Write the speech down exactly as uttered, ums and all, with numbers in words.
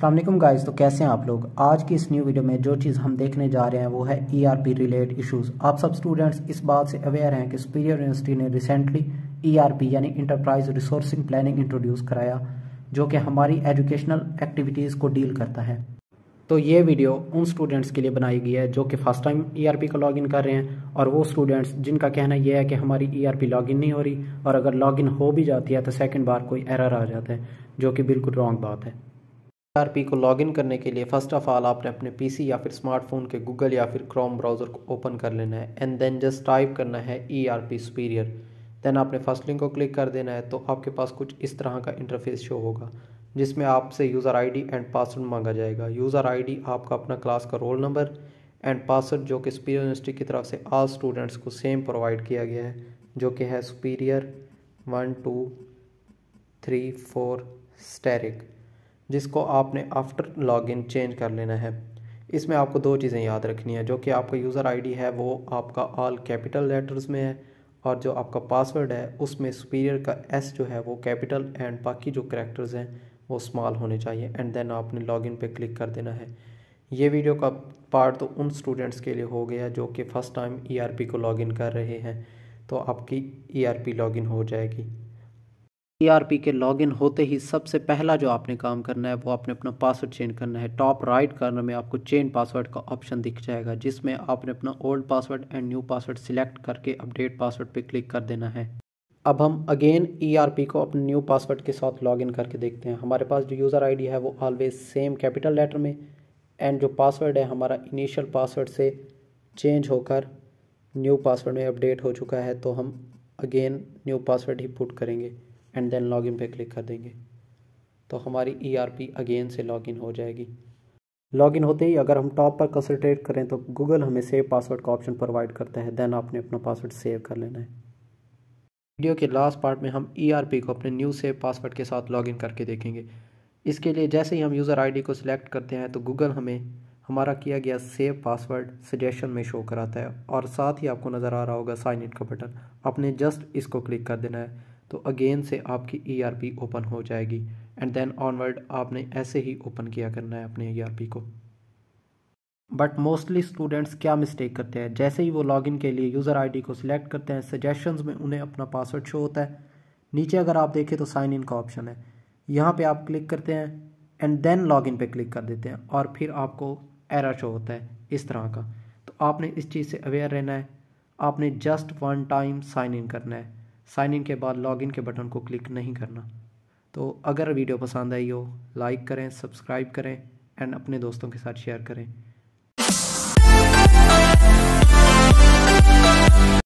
अस्सलाम वालेकुम गाइस। तो कैसे हैं आप लोग। आज की इस न्यू वीडियो में जो चीज़ हम देखने जा रहे हैं वो है ईआरपी रिलेटेड इश्यूज। आप सब स्टूडेंट्स इस बात से अवेयर हैं कि सुपीरियर यूनिवर्सिटी ने रिसेंटली ईआरपी यानी इंटरप्राइज रिसोर्सिंग प्लानिंग इंट्रोड्यूस कराया, जो कि हमारी एजुकेशनल एक्टिविटीज़ को डील करता है। तो ये वीडियो उन स्टूडेंट्स के लिए बनाई गई है जो कि फर्स्ट टाइम ईआरपी का लॉगिन कर रहे हैं, और वो स्टूडेंट्स जिनका कहना यह है कि हमारी ईआरपी लॉगिन नहीं हो रही, और अगर लॉगिन हो भी जाती है तो सेकंड बार कोई एरर आ जाता है, जो कि बिल्कुल रॉन्ग बात है। ईआरपी को लॉगिन करने के लिए फ़र्स्ट ऑफ ऑल आपने अपने पीसी या फिर स्मार्टफोन के गूगल या फिर क्रोम ब्राउज़र को ओपन कर लेना है एंड देन जस्ट टाइप करना है ईआरपी सुपीरियर। देन आपने फर्स्ट लिंक को क्लिक कर देना है। तो आपके पास कुछ इस तरह का इंटरफेस शो होगा, जिसमें आपसे यूज़र आईडी एंड पासवर्ड मांगा जाएगा। यूज़र आईडी आपका अपना क्लास का रोल नंबर एंड पासवर्ड जो कि सुपीरियर यूनिवर्सिटी की तरफ से ऑल स्टूडेंट्स को सेम प्रोवाइड किया गया है, जो कि है superior one two three four asterisk, जिसको आपने आफ्टर लॉगिन चेंज कर लेना है। इसमें आपको दो चीज़ें याद रखनी है, जो कि आपका यूज़र आईडी है वो आपका ऑल कैपिटल लेटर्स में है, और जो आपका पासवर्ड है उसमें सुपीरियर का एस जो है वो कैपिटल एंड बाकी जो करैक्टर्स हैं वो स्मॉल होने चाहिए। एंड देन आपने लॉगिन पे क्लिक कर देना है। ये वीडियो का पार्ट तो उन स्टूडेंट्स के लिए हो गया जो कि फ़र्स्ट टाइम ईआरपी को लॉगिन कर रहे हैं, तो आपकी ईआरपी लॉगिन हो जाएगी। ईआरपी के लॉगिन होते ही सबसे पहला जो आपने काम करना है वो आपने अपना पासवर्ड चेंज करना है। टॉप राइट कॉर्नर में आपको चेंज पासवर्ड का ऑप्शन दिख जाएगा, जिसमें आपने अपना old password and new password select करके अपडेट पासवर्ड पे क्लिक कर देना है। अब हम अगेन ईआरपी को अपने न्यू पासवर्ड के साथ लॉगिन करके देखते हैं। हमारे पास जो यूज़र आईडी है वो ऑलवेज सेम कैपिटल लेटर में, एंड जो पासवर्ड है हमारा इनिशियल पासवर्ड से चेंज होकर न्यू पासवर्ड में अपडेट हो चुका है, तो हम अगेन न्यू पासवर्ड ही पुट करेंगे एंड देन लॉगिन पे क्लिक कर देंगे। तो हमारी ईआरपी अगेन से लॉगिन हो जाएगी। लॉगिन होते ही अगर हम टॉप पर कंसंट्रेट करें तो गूगल हमें सेव पासवर्ड का ऑप्शन प्रोवाइड करता है। देन आपने अपना पासवर्ड सेव कर लेना है। वीडियो के लास्ट पार्ट में हम ईआरपी को अपने न्यू सेव पासवर्ड के साथ लॉगिन करके देखेंगे। इसके लिए जैसे ही हम यूज़र आईडी को सिलेक्ट करते हैं तो गूगल हमें हमारा किया गया सेव पासवर्ड सजेशन में शो कराता है, और साथ ही आपको नज़र आ रहा होगा साइन इन का बटन। आपने जस्ट इसको क्लिक कर देना है, तो अगेन से आपकी ईआरपी ओपन हो जाएगी। एंड देन ऑनवर्ड आपने ऐसे ही ओपन किया करना है अपने ईआरपी को। बट मोस्टली स्टूडेंट्स क्या मिस्टेक करते हैं, जैसे ही वो लॉगिन के लिए यूज़र आईडी को सिलेक्ट करते हैं, सजेशंस में उन्हें अपना पासवर्ड शो होता है। नीचे अगर आप देखें तो साइन इन का ऑप्शन है, यहाँ पे आप क्लिक करते हैं एंड देन लॉगिन पे क्लिक कर देते हैं, और फिर आपको एरर शो होता है इस तरह का। तो आपने इस चीज़ से अवेयर रहना है। आपने just one time sign in करना है। साइन इन के बाद लॉगिन के बटन को क्लिक नहीं करना। तो अगर वीडियो पसंद आई हो लाइक करें, सब्सक्राइब करें एंड अपने दोस्तों के साथ शेयर करें।